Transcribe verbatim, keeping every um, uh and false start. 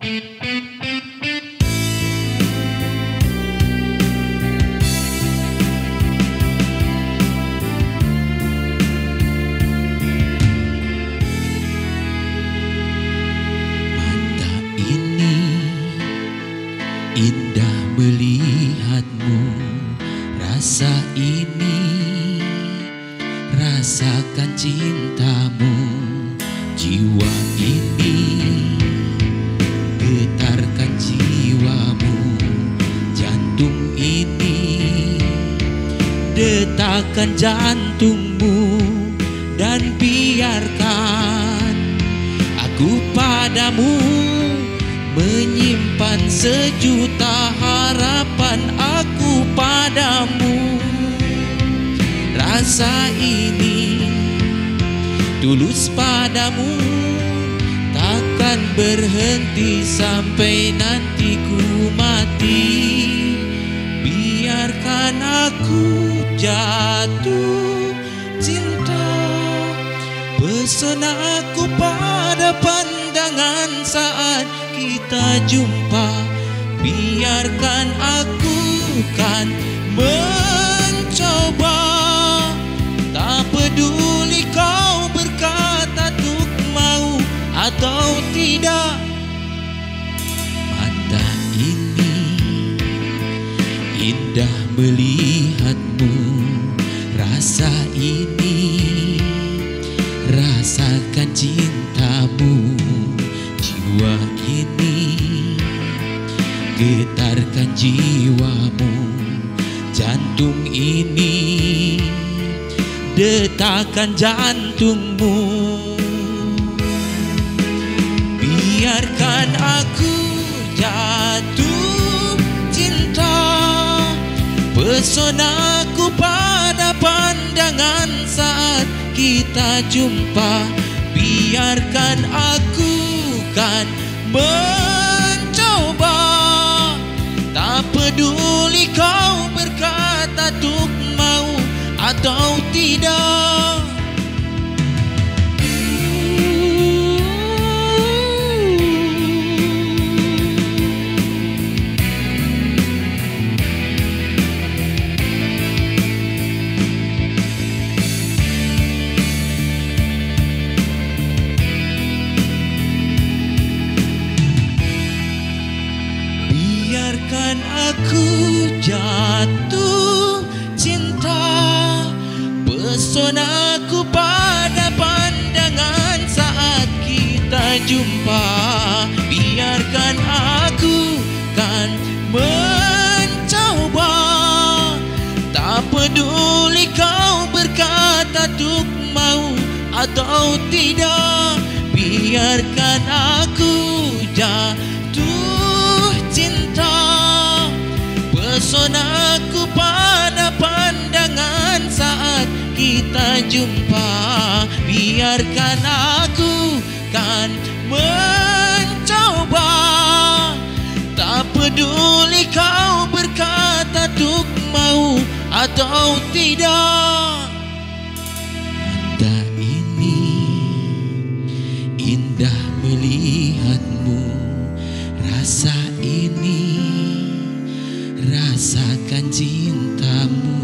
Indah melihatmu, rasa ini, rasakan cintamu. Jiwa ini, getarkan jiwamu. Jantung ini, detakkan jantungmu. Dan biarkan aku padamu menyimpan sejuta harapan aku padamu. Rasa ini tulus padamu, takkan berhenti sampai nanti ku mati. Biarkan aku jatuh cinta, pesona aku pada pandangan saat kita jumpa. Biarkan aku kan mencoba, tak peduli kau berkata tuk mau atau tidak. Mata ini indah melihatmu, rasa ini, rasakan cintamu. Jiwa ini, getarkan jiwamu. Jantung ini, detakkan jantungmu. Biarkan aku jatuh cinta, pesonaku pada pandangan saat kita jumpa. Biarkan aku kan mencoba, tak peduli kau berkata tuk mau atau tidak. Biarkan aku jatuh cinta, pesonaku pada pandangan saat kita jumpa. Biarkan aku kan mencoba, tak peduli kau berkata tuk mau atau tidak. Biarkan aku jatuh cinta, pesonaku pada pandangan saat kita jumpa. Biarkan aku kan mencoba, tak peduli kau berkata tuk mau atau tidak. Mata ini indah melihatmu, rasa ini, rasakan cintamu.